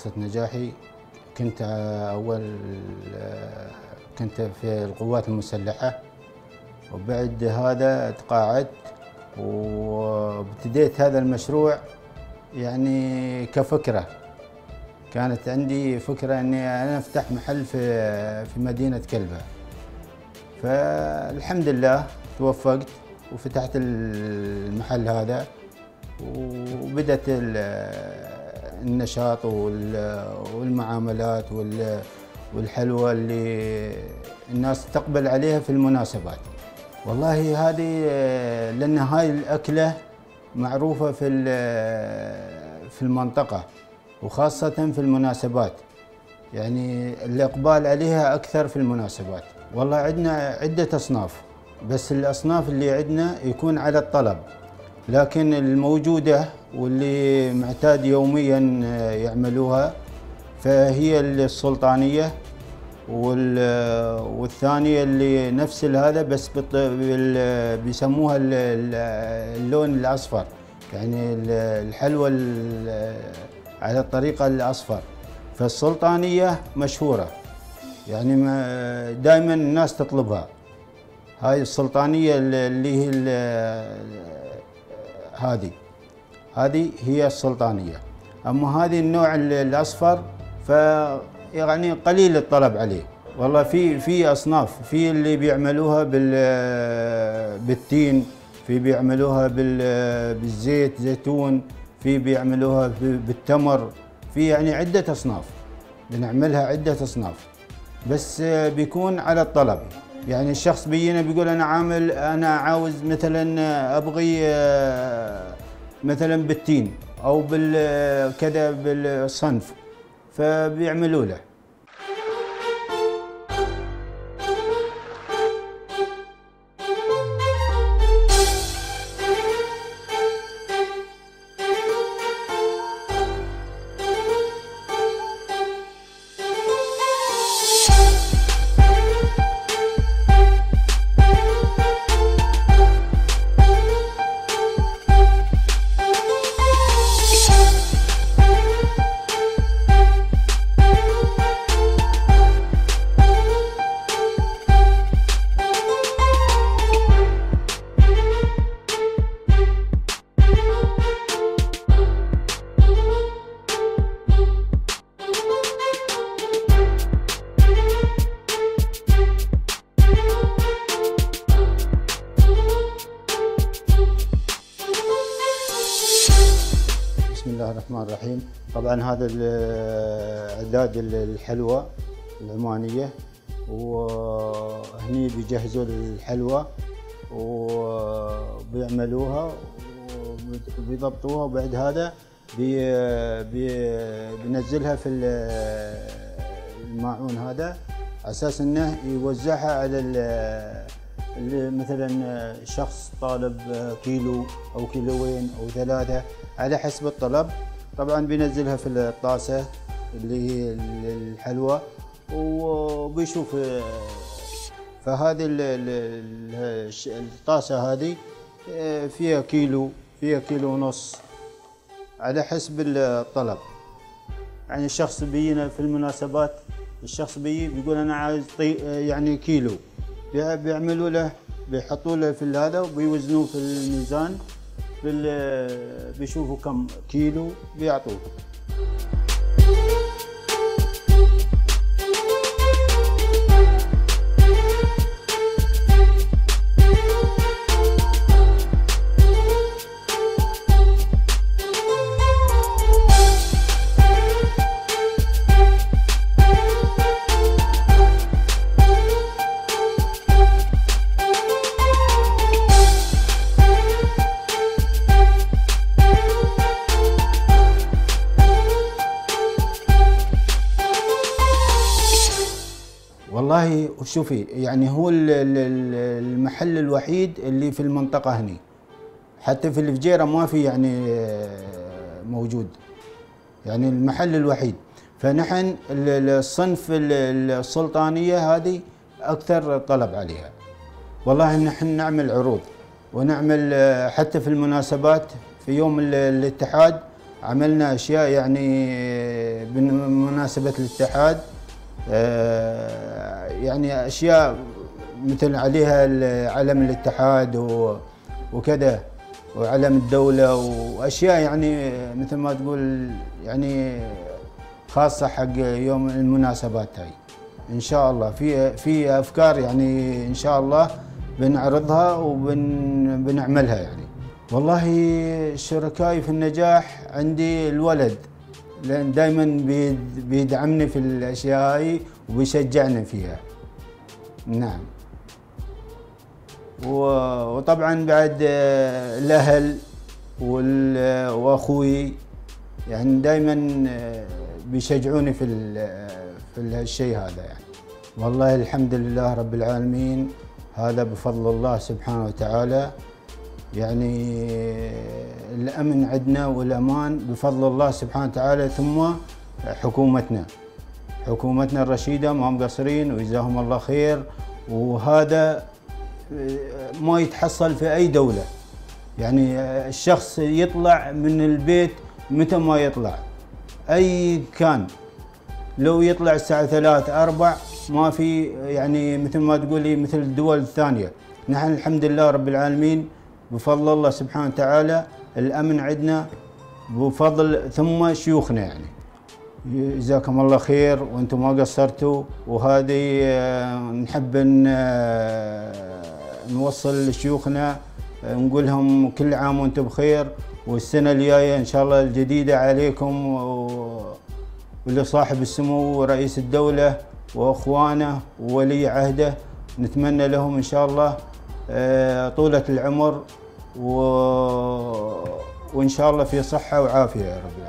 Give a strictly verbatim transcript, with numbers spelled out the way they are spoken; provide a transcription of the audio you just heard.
قصة نجاحي كنت أول كنت في القوات المسلحة، وبعد هذا تقاعدت وابتديت هذا المشروع. يعني كفكرة كانت عندي فكرة أني أنا أفتح محل في في مدينة كلبة، فالحمد لله توفقت وفتحت المحل هذا، وبدأت النشاط والمعاملات والحلوى اللي الناس تقبل عليها في المناسبات. والله هذه لأن هاي الأكلة معروفة في في المنطقة، وخاصة في المناسبات، يعني الإقبال عليها أكثر في المناسبات. والله عندنا عدة أصناف، بس الأصناف اللي عندنا يكون على الطلب، لكن الموجودة واللي معتاد يوميا يعملوها فهي السلطانية، والثانية اللي نفس هذا بس بيسموها اللون الأصفر، يعني الحلوى على الطريقة الأصفر. فالسلطانية مشهورة، يعني دائما الناس تطلبها. هاي السلطانية اللي هي هذه هذه هي السلطانية. أما هذه النوع الأصفر ف يعني قليل الطلب عليه. والله في في أصناف، في اللي بيعملوها بالتين، في بيعملوها بالزيت زيتون، في بيعملوها بالتمر، في يعني عدة أصناف بنعملها، عدة أصناف، بس بيكون على الطلب. يعني الشخص بيجينا بيقول أنا عامل أنا عاوز مثلا أبغي مثلا بالتين أو بالكذا بالصنف، فبيعملوا له. بسم الله الرحمن الرحيم. طبعا هذا اعداد الحلوى العمانيه، وهني بيجهزوا الحلوى وبيعملوها وبيضبطوها، وبعد هذا بي بي بينزلها في الماعون هذا على اساس انه يوزعها على اللي مثلا شخص طالب كيلو او كيلوين او ثلاثه على حسب الطلب. طبعا بينزلها في الطاسه اللي هي الحلوى وبيشوف. فهذه الطاسه هذه فيها كيلو، فيها كيلو ونص على حسب الطلب. يعني الشخص بيجينا في المناسبات، الشخص بيجي بيقول انا عايز يعني كيلو، بيعملوا له بيحطوا له في هذا وبيوزنوه في الميزان، بيشوفوا كم كيلو بيعطوه. والله شوفي، يعني هو المحل الوحيد اللي في المنطقة هني، حتى في الفجيرة ما في يعني موجود، يعني المحل الوحيد. فنحن الصنف السلطانية هذه أكثر طلب عليها. والله نحن نعمل عروض ونعمل حتى في المناسبات، في يوم الاتحاد عملنا أشياء يعني بمناسبة الاتحاد، يعني أشياء مثل عليها علم الاتحاد وكذا وعلم الدولة وأشياء يعني مثل ما تقول يعني خاصة حق يوم المناسبات هاي. إن شاء الله في في أفكار يعني إن شاء الله بنعرضها وبنعملها يعني. والله شركائي في النجاح عندي الولد، لأن دائما بيدعمني في الأشياء هاي وبيشجعني فيها. نعم. وطبعا بعد الأهل وأخوي يعني دائما بيشجعوني في في الشيء هذا يعني. والله الحمد لله رب العالمين، هذا بفضل الله سبحانه وتعالى. يعني الأمن عندنا والأمان بفضل الله سبحانه وتعالى، ثم حكومتنا حكومتنا الرشيدة ما مقصرين وجزاهم الله خير. وهذا ما يتحصل في أي دولة، يعني الشخص يطلع من البيت متى ما يطلع أي كان، لو يطلع الساعة ثلاث أربع ما في يعني مثل ما تقولي مثل الدول الثانية. نحن الحمد لله رب العالمين بفضل الله سبحانه وتعالى الأمن عندنا بفضل ثم شيوخنا يعني. جزاكم الله خير وانتم ما قصرتوا، وهذه نحب نوصل لشيوخنا نقول لهم كل عام وانتم بخير، والسنة الجاية ان شاء الله الجديدة عليكم ولصاحب السمو رئيس الدولة واخوانه وولي عهده، نتمنى لهم ان شاء الله طولة العمر و... وان شاء الله في صحة وعافية يا رب.